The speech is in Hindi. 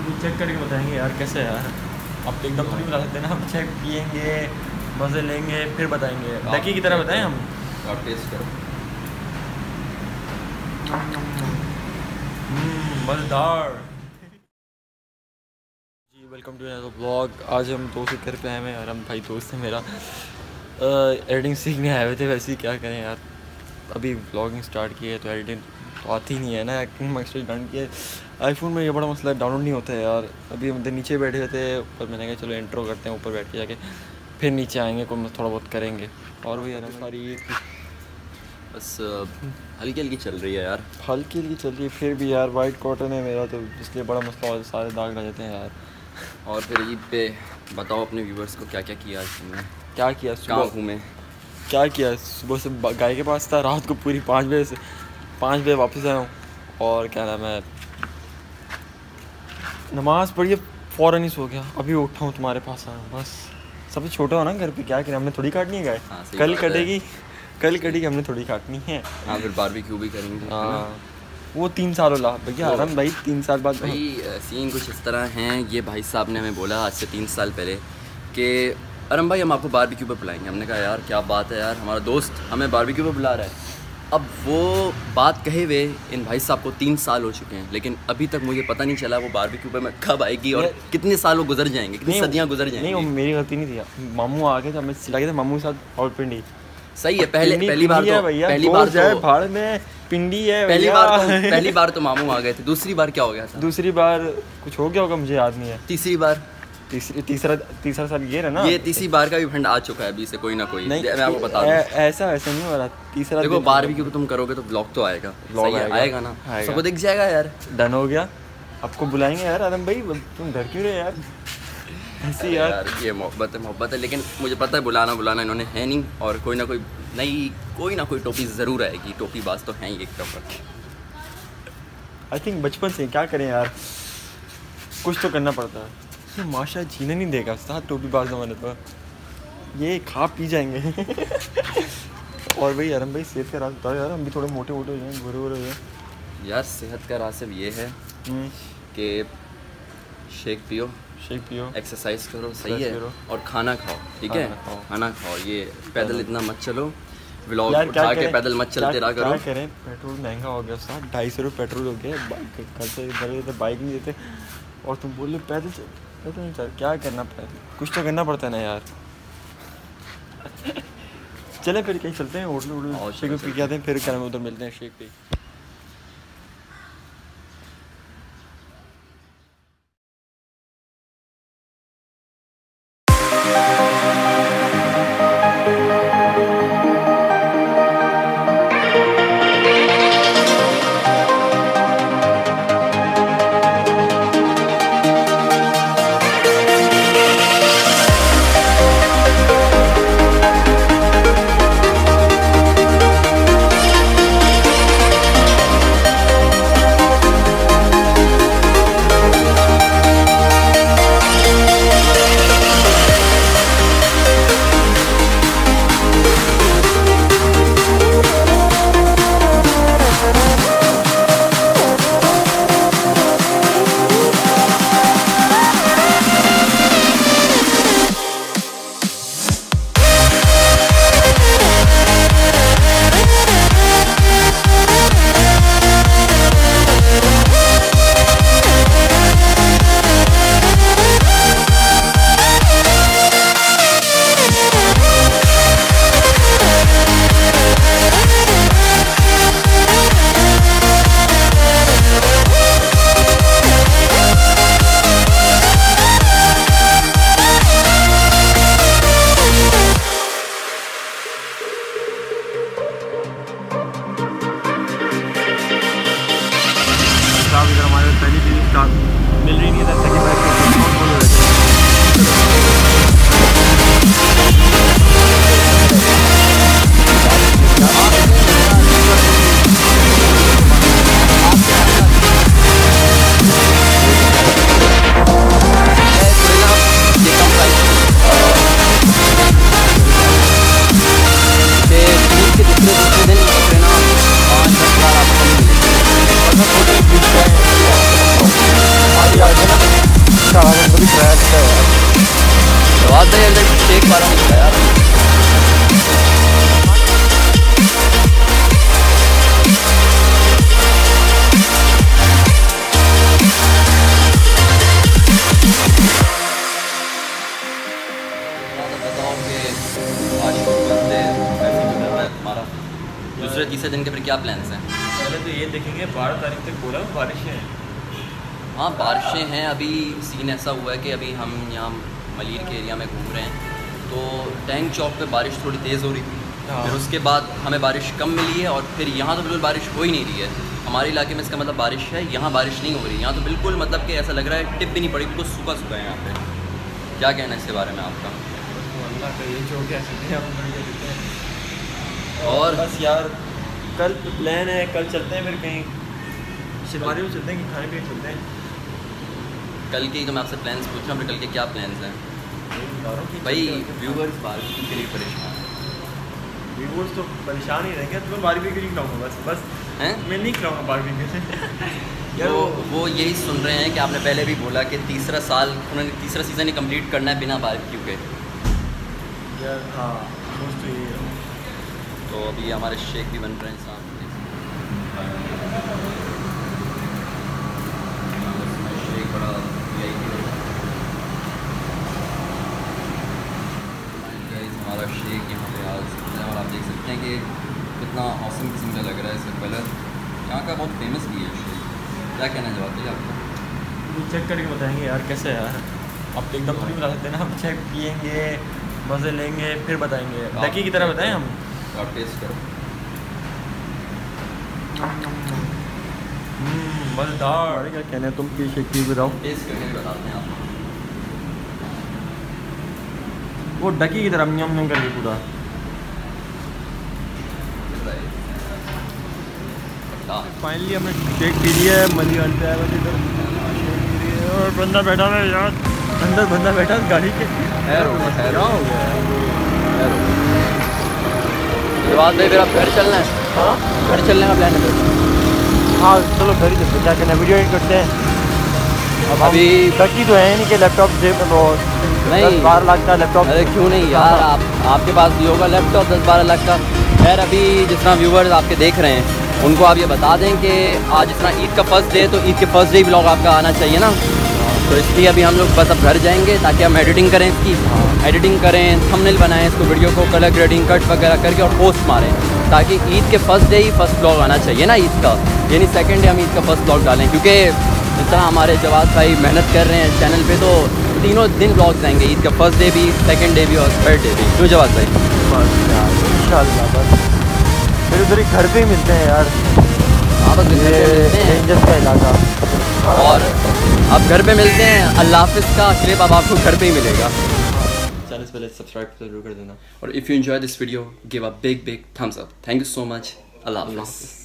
कुछ चेक करके बताएंगे यार कैसे है यार। आप तो एकदम थोड़ी बता सकते ना, हम चेक पियेंगे, मज़े लेंगे, फिर बताएंगे। डकी की तरह बताएं हम। आप टेस्ट करो। मज़ेदार जी। Welcome to another vlog. आज हम दोस्त के घर पे आए हैं यार। हम भाई दोस्त है मेरा, एडिटिंग सीखने आए हुए थे। वैसे ही क्या करें यार, अभी व्लॉगिंग स्टार्ट की है तो एडिटिंग तो आती ही नहीं है ना। एक्टिंग मैक्सटेज डाउन किया आईफोन में, ये बड़ा मसला है, डाउनलोड नहीं होता है यार। अभी हम नीचे बैठे हुए थे, ऊपर मैंने कहा चलो इंट्रो करते हैं, ऊपर बैठ के जाके फिर नीचे आएंगे, कोई थोड़ा बहुत करेंगे। और वही यार सारी बस हल्की हल्की चल रही है यार, हल्की हल्की चल रही है। फिर भी यार वाइट कॉटन है मेरा, तो इसलिए बड़ा मसला हो, सारे दाग लग जाते हैं यार। और फिर ईद पे बताओ अपने व्यूवर्स को क्या क्या किया आज तुमने। क्या किया कहाँ सुबह घूमे? क्या किया सुबह से गाय के पास था, रात को पूरी 5 बजे वापस आया हूँ। और क्या नाम है, नमाज़ पढ़ी, फ़ौरन ही सो गया। अभी उठा हूँ तुम्हारे पास आया हूँ। बस सबसे छोटा हो ना घर पे, क्या करें, हमने थोड़ी काटनी है गाय। हाँ, कल कटेगी, हमने थोड़ी काटनी है। हाँ, फिर बारबेक्यू भी करेंगे। हाँ, वो 3 साल होला भैया आराम भाई, 3 साल बाद भाई सीन कुछ इस तरह हैं। ये भाई साहब ने हमें बोला आज से 3 साल पहले कि अरम भाई हम आपको बारबेक्यू पे बुलाएंगे। हमने कहा यार क्या बात है यार, हमारा दोस्त हमें बारबेक्यू पे बुला रहा है। अब वो बात कहे हुए इन भाई साहब को 3 साल हो चुके हैं, लेकिन अभी तक मुझे पता नहीं चला वो बारबेक्यू पे मैं कब आएगी और कितने साल वो गुजर जाएंगे, कितनी सदियाँ गुजर जाएंगी। नहीं, मेरी गलती नहीं थी। मामू आ गए थे, हमें चिल्ला गए थे मामू के साथ। और पिंडी सही है, पहली बार पिंडी है। पहली बार तो मामू आ गए थे। दूसरी बार क्या हो गया था? दूसरी बार कुछ हो गया होगा, मुझे याद नहीं है। तीसरा साल ये है ना। ये तीसरी बार का भी फंड आ चुका है अभी से कोई ना कोई। नहीं, मैं आपको बता दूं ऐसा नहीं हो रहा। तीसरा देखो बारबेक्यू तुम करोगे तो ब्लॉग तो आएगा, आएगा ना, सबको दिख जाएगा यार। डन हो गया, आपको बुलाएंगे यार। आदम भाई तुम डर क्यों रहे यार? ऐसी यार ये मोहब्बत है। लेकिन मुझे पता है बुलाना इन्होंने है नहीं, और कोई ना कोई टोपी ज़रूर आएगी। टोपी बाज तो हैं ही एक तरफ। आई थिंक बचपन से क्या करें यार, कुछ तो करना पड़ता है। माशा जीने नहीं देगा साथ टोपी बाज जमाने पर, ये खा पी जाएंगे। और भाई अरम भाई सेहत का राज बताओ यार, हम भी थोड़े मोटे हो जाएँ, बुरे हो जाए यार। सेहत का राज सिर्फ ये है कि शेक पियो, एक्सरसाइज करो, सही है, और खाना खाओ, ठीक है। खाना खाओ, ये पैदल इतना मत चलो, व्लॉग उठा के पैदल मत चलते रहा करो। क्या करें, पेट्रोल महंगा हो गया साथ, 250 रुपये पेट्रोल हो गया। घर से इधर बाइक नहीं देते और तुम बोल रहे पैदल नहीं चल। क्या करना, पैदल कुछ तो करना पड़ता है ना यार। चले फिर कहीं चलते हैं, होटल शेक पी के आते हैं, फिर क्या नाम उधर मिलते हैं शेक पे। इधर हमारे पहली चीज़ मिल रही नहीं है, ताकि मैं क्या प्लान्स हैं? पहले तो ये देखेंगे 12 तारीख तक बोला बारिशें हैं। हाँ बारिशें हैं। अभी सीन ऐसा हुआ है कि अभी हम यहाँ मलिर के एरिया में घूम रहे हैं तो टैंक चौक पे बारिश थोड़ी तेज़ हो रही थी। हाँ। फिर उसके बाद हमें बारिश कम मिली है और फिर यहाँ तो बिल्कुल बारिश हो ही नहीं रही है हमारे इलाके में। इसका मतलब बारिश है, यहाँ बारिश नहीं हो रही। यहाँ तो बिल्कुल मतलब कि ऐसा लग रहा है टिप भी नहीं पड़ी, बिल्कुल सूखा सूखा है यहाँ पे। क्या कहना है इसके बारे में आपका? अल्लाह का ये जो कह सकते हैं और बस यार कल प्लान है, कल चलते हैं फिर कहीं शिवारी में चलते हैं कि खाने पीने चलते हैं। कल के तो मैं आपसे प्लान्स पूछ रहा हूँ, फिर कल के क्या प्लान्स हैं? भाई व्यूवर्स बारबेक्यू के लिए परेशान हैं। व्यूवर्स तो परेशान ही रहेंगे, तो मैं बारबेक्यू नहीं खिलाऊंगा बस हैं? मैं नहीं खिलाऊंगा बारबेक्यू से। यार वो यही सुन रहे हैं कि आपने पहले भी बोला कि तीसरा सीज़न ही कंप्लीट करना है बिना बारबेक्यू के। यार हाँ सोच तो यही है। तो अभी हमारे शेक भी बन रहे हैं साथ में। शेक बड़ा हमारा शेक यहाँ पे आ सकते हैं और आप देख सकते हैं कि कितना औसम किस्म का लग रहा है इसका कलर। यहाँ का बहुत फेमस भी है शेक। क्या कहना जवाब दीजिए आपको? चेक करके बताएंगे यार कैसे है यार। आप तो एकदम नहीं बता सकते ना, हम चेक पियेंगे मज़े लेंगे फिर बताएंगे। डकी की तरह बताएं हम। आप टेस्ट करो। मज़ेदार। क्या कहना है तुम की शेक की बताओ। टेस्ट करके बताते हैं आपको। वो डकी की तरह यम यम करके पूरा। फाइनली हमने शेक पी लिया है। मली वाल पे आया बस इधर और बंदा बैठा है यार, अंदर बंदा बैठा है गाड़ी के। क्या हो गया जवाब भाई फिर आप घर चलना है? हाँ घर चलने का प्लान है फिर? हाँ चलो घर ही चलते, क्या कहना है वीडियो एडिट करते हैं। अब अभी डकी तो है नहीं कि लैपटॉप से नहीं 10-12 लाख का लैपटॉप। अरे क्यों नहीं यार, आपके पास भी होगा लैपटॉप 10-12 लाख का। खैर अभी जिस तरह व्यूवर्स आपके देख रहे हैं उनको आप ये बता दें कि आज जिस तरह ईद का फर्स्ट डे, तो ईद के फर्स्ट डे व्लॉग आपका आना चाहिए ना। तो इसलिए अभी हम लोग बस अब घर जाएंगे ताकि हम एडिटिंग करें इसकी, एडिटिंग करें, थंबनेल बनाएं इसको, वीडियो को कलर ग्रेडिंग कट वगैरह करके और पोस्ट मारें ताकि ईद के फर्स्ट डे ही फर्स्ट व्लॉग आना चाहिए ना ईद का। यानी सेकंड डे हम ईद का फर्स्ट व्लॉग डालें, क्योंकि जिस तरह हमारे जवाद भाई मेहनत कर रहे हैं चैनल पे, तो तीनों दिन व्लॉग्स आएंगे, ईद का फर्स्ट डे भी, सेकंड डे भी और थर्ड डे भी। क्यों जवाद भाई? इंशाल्लाह बस फिर उधर ही घर पे ही मिलते हैं यार। हाँ बस रेंजर्स का इलाका। और आप घर पे मिलते हैं। अल्लाह हाफिज़ का क्लिप अब आपको घर पे ही मिलेगा। चैनल से पहले सब्सक्राइब जरूर कर देना। और if you enjoy this video give a big thumbs up. Thank you so much. Allah हाफिज़।